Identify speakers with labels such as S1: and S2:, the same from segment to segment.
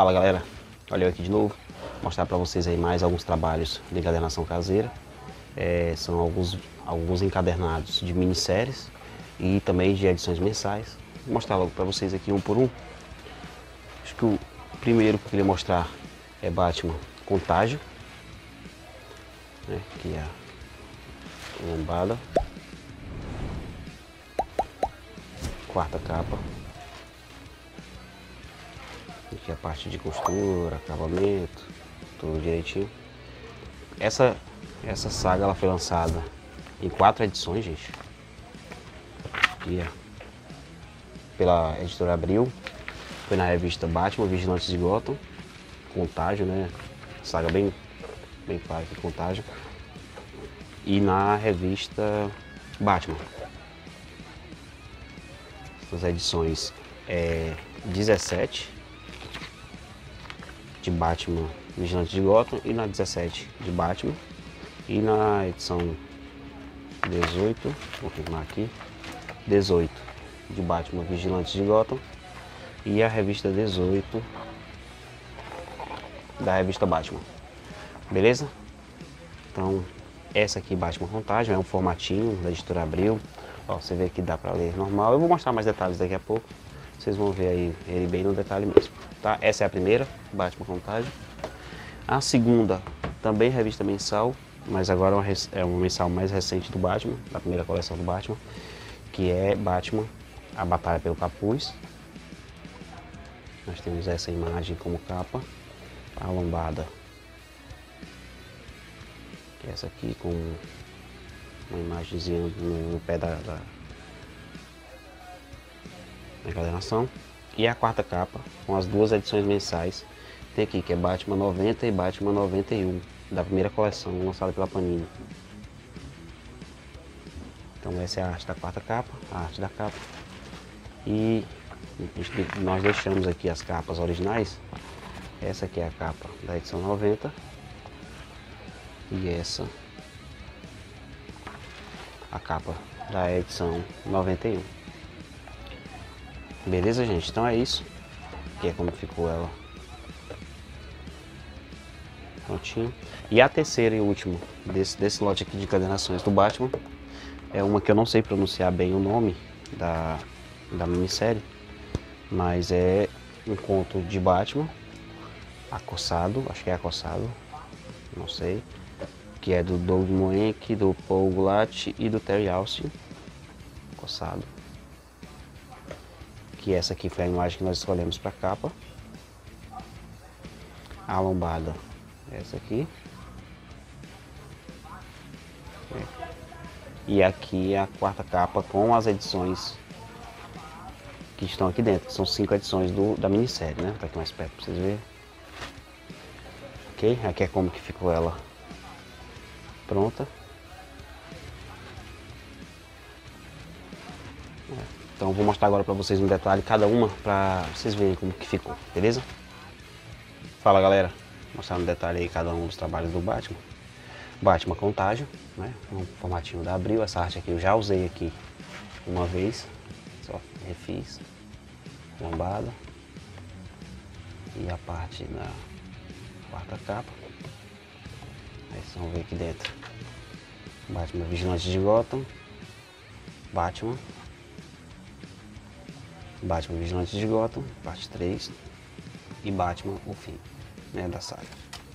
S1: Fala galera, olha eu aqui de novo, mostrar para vocês aí mais alguns trabalhos de encadernação caseira. São alguns encadernados de minisséries e também de edições mensais. Vou mostrar logo para vocês aqui um por um. Acho que o primeiro que eu queria mostrar é Batman Contágio, né? Aqui é a lombada, quarta capa. Aqui a parte de costura, acabamento, tudo direitinho. Essa saga ela foi lançada em 4 edições, gente. Aqui, pela editora Abril. Foi na revista Batman, Vigilantes de Gotham, Contágio, né? Saga bem clara aqui, Contágio. E na revista Batman. Essas edições 17 de Batman Vigilante de Gotham e na 17 de Batman. E na edição 18, vou firmar aqui, 18 de Batman Vigilante de Gotham e a revista 18 da revista Batman. Beleza? Então, essa aqui, Batman Contágio, é um formatinho da editora Abril. Ó, você vê que dá pra ler normal. Eu vou mostrar mais detalhes daqui a pouco. Vocês vão ver aí ele bem no detalhe mesmo, tá? Essa é a primeira, Batman Contágio. A segunda, também revista mensal, mas agora é uma mensal mais recente do Batman, da primeira coleção do Batman, que é Batman, A Batalha pelo Capuz. Nós temos essa imagem como capa, a lombada, que é essa aqui com uma imagenzinha no pé da encadernação. E a quarta capa, com as duas edições mensais, tem aqui que é Batman 90 e Batman 91, da primeira coleção lançada pela Panini. Então essa é a arte da quarta capa, a arte da capa. E nós deixamos aqui as capas originais. Essa aqui é a capa da edição 90 e essa a capa da edição 91. Beleza, gente? Então é isso. Aqui é como ficou ela. Prontinho. E a terceira e última desse lote aqui de encadernações do Batman é uma que eu não sei pronunciar bem o nome da minissérie, mas é um conto de Batman, Acossado, acho que é Acossado, não sei, que é do Doug Moench, do Paul Gulati e do Terry Austin. Acossado. Que essa aqui foi a imagem que nós escolhemos para capa. A lombada, essa aqui. E aqui a quarta capa com as edições que estão aqui dentro. São 5 edições da minissérie, né? Tá aqui mais perto para vocês verem. Ok? Aqui é como que ficou ela pronta. Então vou mostrar agora para vocês no detalhe cada uma para vocês verem como que ficou, beleza? Fala galera, vou mostrar no detalhe aí cada um dos trabalhos do Batman. Batman Contágio, né? Um formatinho da Abril. Essa arte aqui eu já usei aqui uma vez, só refiz, lombada e a parte da quarta capa. Aí vocês vão ver aqui dentro, Batman Vigilante de Gotham, Batman Vigilante de Gotham, parte 3 e Batman, o fim, né, da saga.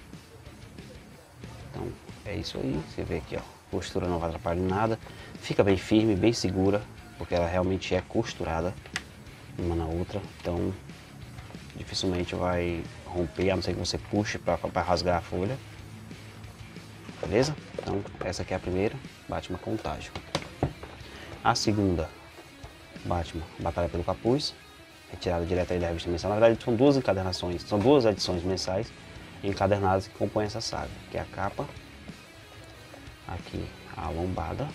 S1: Então é isso aí, você vê aqui, ó, costura não vai atrapalhar em nada, fica bem firme, bem segura, porque ela realmente é costurada uma na outra, então dificilmente vai romper, a não ser que você puxe para rasgar a folha. Beleza? Então essa aqui é a primeira, Batman Contágio. A segunda, Batman Batalha pelo Capuz, retirada direto aí da revista mensal. Na verdade são duas encadernações, são duas edições mensais encadernadas que compõem essa saga, que é a capa, aqui a lombada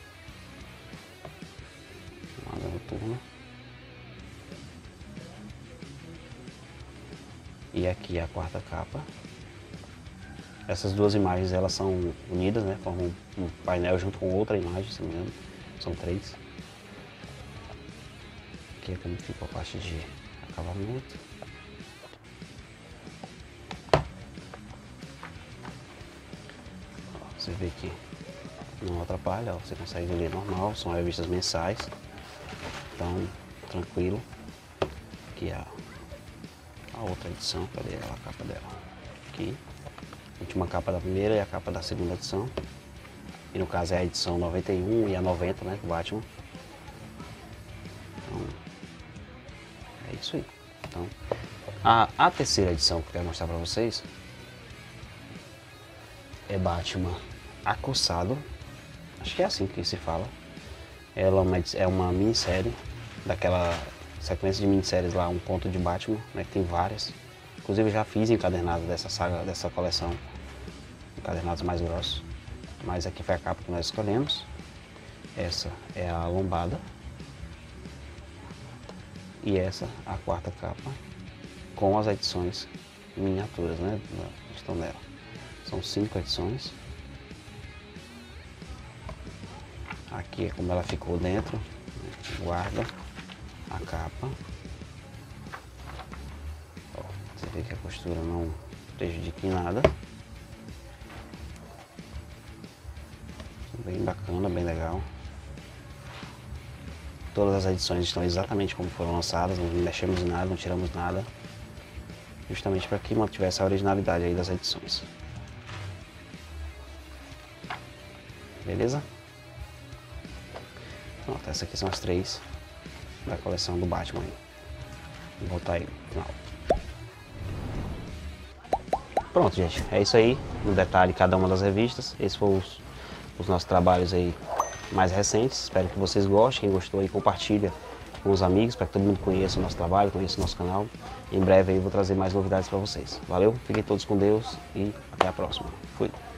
S1: noturna e aqui a quarta capa. Essas duas imagens elas são unidas, né? Formam um painel junto com outra imagem, se não me engano, são 3. Aqui é como fica a parte de acabamento. ver que não atrapalha, ó, você consegue ler normal, são revistas mensais, então tranquilo. Aqui a outra edição, cadê ela, a capa dela? Aqui, última capa da primeira e a capa da segunda edição. E no caso é a edição 91 e a 90, né, do Batman. Então, é isso aí. Então, a terceira edição que eu quero mostrar pra vocês é Batman Acossado. Acho que é assim que se fala. Ela é uma minissérie, daquela sequência de minisséries lá, Um Conto de Batman, né, que tem várias. Inclusive eu já fiz encadernado dessa saga, dessa coleção, encadernados mais grossos. Mas aqui foi a capa que nós escolhemos. Essa é a lombada. E essa a quarta capa, com as edições miniaturas, né, que estão nela. São 5 edições. Aqui é como ela ficou dentro, guarda a capa. Ó, você vê que a costura não prejudica em nada. Bem bacana, bem legal. Todas as edições estão exatamente como foram lançadas, não mexemos em nada, não tiramos nada. Justamente para que mantivesse a originalidade aí das edições. Beleza? Pronto, essas aqui são as 3 da coleção do Batman aí. Vou botar aí no final. Pronto, gente, é isso aí, no detalhe cada uma das revistas. Esses foram os nossos trabalhos aí mais recentes. Espero que vocês gostem. Quem gostou aí, compartilha com os amigos para que todo mundo conheça o nosso trabalho, conheça o nosso canal. Em breve aí eu vou trazer mais novidades para vocês. Valeu, fiquem todos com Deus e até a próxima. Fui!